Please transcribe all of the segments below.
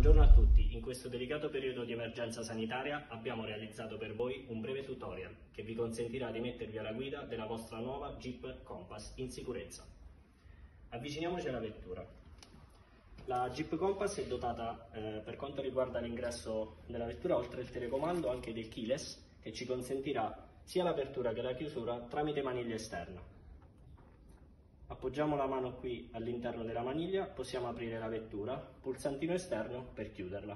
Buongiorno a tutti, in questo delicato periodo di emergenza sanitaria abbiamo realizzato per voi un breve tutorial che vi consentirà di mettervi alla guida della vostra nuova Jeep Compass in sicurezza. Avviciniamoci alla vettura. La Jeep Compass è dotata per quanto riguarda l'ingresso della vettura, oltre al telecomando, anche del keyless, che ci consentirà sia l'apertura che la chiusura tramite maniglia esterna. Appoggiamo la mano qui all'interno della maniglia, possiamo aprire la vettura, pulsantino esterno per chiuderla.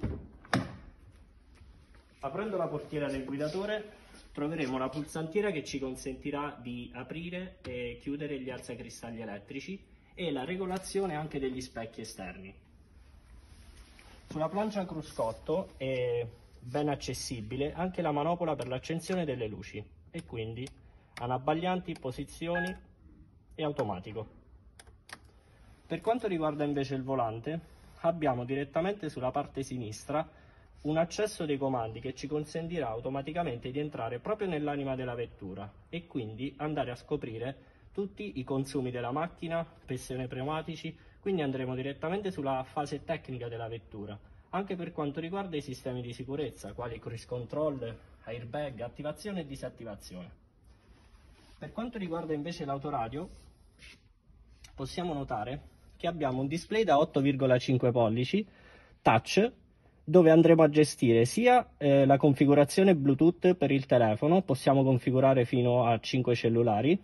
Aprendo la portiera del guidatore troveremo la pulsantiera che ci consentirà di aprire e chiudere gli alzacristalli elettrici e la regolazione anche degli specchi esterni. Sulla plancia cruscotto è ben accessibile anche la manopola per l'accensione delle luci e quindi anabbaglianti, posizioni e automatico. Per quanto riguarda invece il volante, abbiamo direttamente sulla parte sinistra un accesso dei comandi che ci consentirà automaticamente di entrare proprio nell'anima della vettura e quindi andare a scoprire tutti i consumi della macchina, pressione pneumatici, quindi andremo direttamente sulla fase tecnica della vettura, anche per quanto riguarda i sistemi di sicurezza, quali cruise control, airbag, attivazione e disattivazione. Per quanto riguarda invece l'autoradio, possiamo notare che abbiamo un display da 8,5 pollici touch, dove andremo a gestire sia la configurazione Bluetooth per il telefono, possiamo configurare fino a 5 cellulari,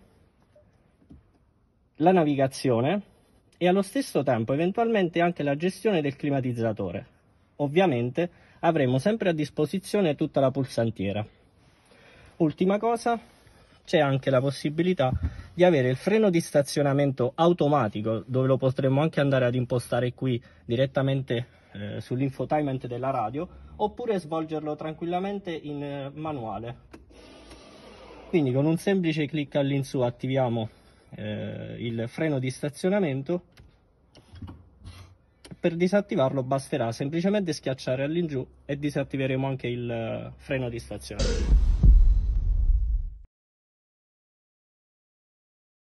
la navigazione e allo stesso tempo eventualmente anche la gestione del climatizzatore. Ovviamente avremo sempre a disposizione tutta la pulsantiera. Ultima cosa, c'è anche la possibilità di avere il freno di stazionamento automatico, dove lo potremo anche andare ad impostare qui direttamente sull'infotainment della radio, oppure svolgerlo tranquillamente in manuale. Quindi con un semplice clic all'insù attiviamo il freno di stazionamento. Per disattivarlo basterà semplicemente schiacciare all'ingiù e disattiveremo anche il freno di stazionamento.